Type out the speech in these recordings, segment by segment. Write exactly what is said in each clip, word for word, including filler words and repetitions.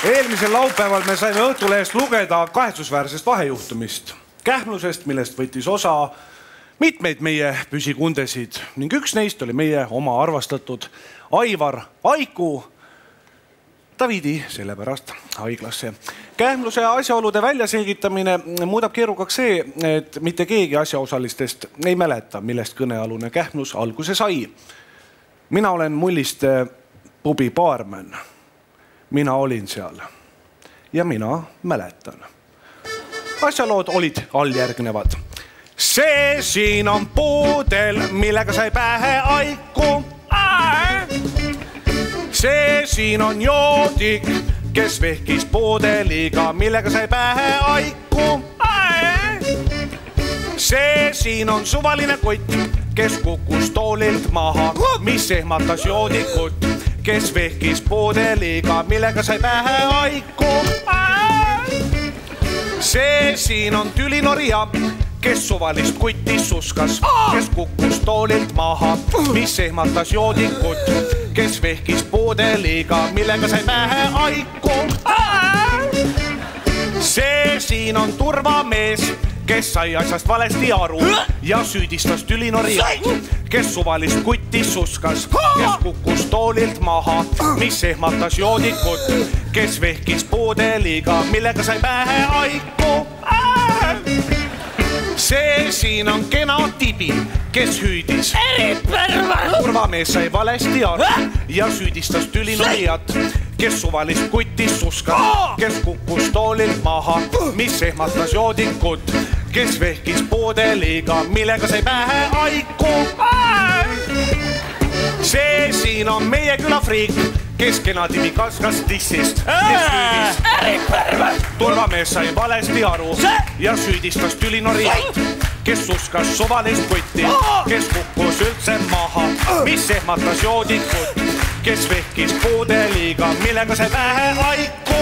Eelmisel laupäeval me saime Õhtulehest lugeda kahetsusväärsest vahejuhtumist. Kähmlusest, millest võttis osa mitmeid meie püsikundesid ning üks neist oli meie oma arvastatud Aivar Aiku. Ta viidi sellepärast haiglasse. Kähmluse asjaolude väljaselgitamine muudab keerukaks see, et mitte keegi asjaosalistest ei mäleta, millest kõnealune kähmlus alguse sai. Mina olen Mulliste pubi baarmen. Mina olin seal ja mina mäletan. Asjalood olid alljärgnevad. See siin on puudel, millega sai pähe Aiku. See siin on joodik, kes vehkis puudeliga, millega sai pähe Aiku. See siin on suvaline kutt, kes kukkus toolilt maha, mis ehmatas joodikut, kes vehkis puudeliga, millega sai pähe Aiku. See siin on tülinorija, kes suvalist kutti suskas, kes kukkus toolilt maha, mis ehmatas joodikut, kes vehkis puudeliga, millega sai pähe Aiku. See siin on turvamees, kes sai asjast valesti aru ja süüdistas tülinorijat, kes suvalist kutti suskas, kes kukkus toolilt maha, mis ehmatas joodikut, kes vehkis puudeliga, millega sai pähe Aiku. See siin on kena tibi, kes hüüdis. Turvamees sai valesti aru ja süüdistas tülinorijat, kes suvalist kutti suskas, kes kukkus toolilt maha, mis ehmatas joodikut, kes vehkis puudeliga, millega sai pähe Aiku. See siin on meie küla friik, kes kena tibi kaskas tissist, kes hüüdis. Turvamees sai valesti aru ja süüdistas tülinorijat, kes suskas suvalist kutti, kes kukkus üldse maha, mis ehmatas joodikut, kes vehkis puudeliga, millega sai pähe Aiku.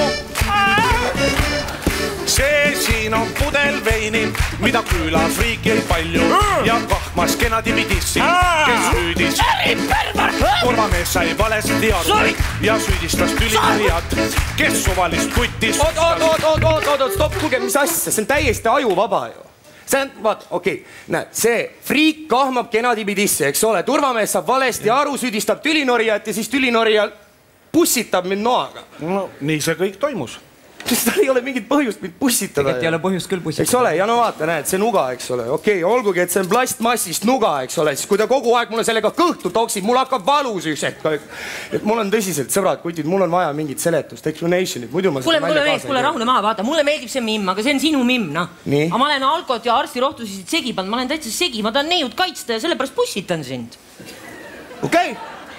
See siin on pudel veini, mida külas riik jäi palju ja kahmas kena tibi tissi, kes hüüdis. Turvamees sai valesti aru ja süüdistas tülinorijat, kes suvalist kutti suskas. Oot, oot, oot, oot, oot, oot, stopp, kuulge, mis asja, see on täiesti ajuvaba ju. See on, vaat, okei, näed, see friik kahmab kena tibi tissi, eks ole, turvamees saab valesti aru, süüdistab tülinorijat ja siis tülinorija pussitab mind noaga. No nii see kõik toimus. Tal ei ole mingit põhjust mind pussitada. Tegelikult ei ole põhjust küll pussitada. Eks ole, ja no vaata, näed, see nuga, eks ole. Okei, olgugi, et see on plastmassist nuga, eks ole, siis kui ta kogu aeg mulle sellega kõhtu toksib, mul hakkab valus üks hetk. Et mul on tõsiselt, sõbrad, kutid, mul on vaja mingit seletust, explanationit, muidu ma... Kuule, kuule mees, kuule rahune maha, vaata, mulle meeldib see mimm, aga see on sinu mimm, noh. Aga ma olen alkot ja arstirohtusid segi pannud, ma olen täitsa segi, ma tahan neiud kaitsta ja sellepärast pussitan sind. Okei.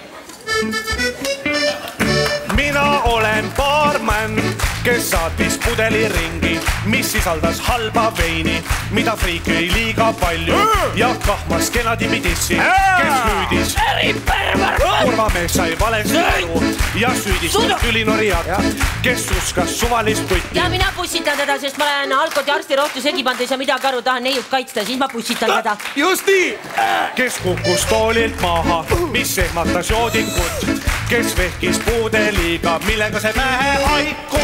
Mina olen baarman, kes saatis pudeli ringi, mis sisaldas halba veini, mida friik jõi liiga palju ja kahmas kena tibi tissi, kes hüüdis. Turvamees sai valesti aru ja süüdistas tülinorijat, kes suskas suvalist kutti. Ja mina pussitan teda, sest ma olen alkot ja arstirohtu segi pannud, ei saa midagi aru, tahan neiud kaitsta, siis ma pussitan teda. Just nii! Kes kukkus toolilt maha, mis ehmatas joodikut, kes vehkis puudeliga, millega sai pähe Aiku.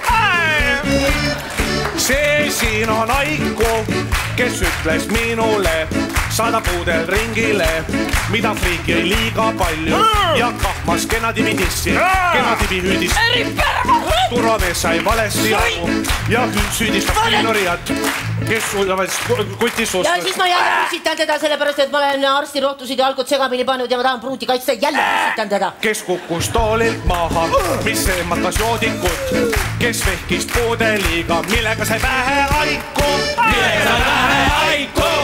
See siin on Aiku, kes ütles minule, saada puudel ringile, mida friik jõi liiga palju ja kahmas kena tibi tissi, kena tibi hüüdis. Turvamees sai valesti aru ja süüdistas tülinorijat, kes kutti suskas. Ja siis ma jälle pussitan teda, sellepärast, et ma olen arstirohtusid ja alkut segamini pannud ja ma tahan pruuti kaitsta, jälle pussitan teda. Kes kukkus toolilt maha, mis ehmatas joodikut, kes vehkis puudeliga, millega sai pähe Aiku. Millega sai pähe Aiku.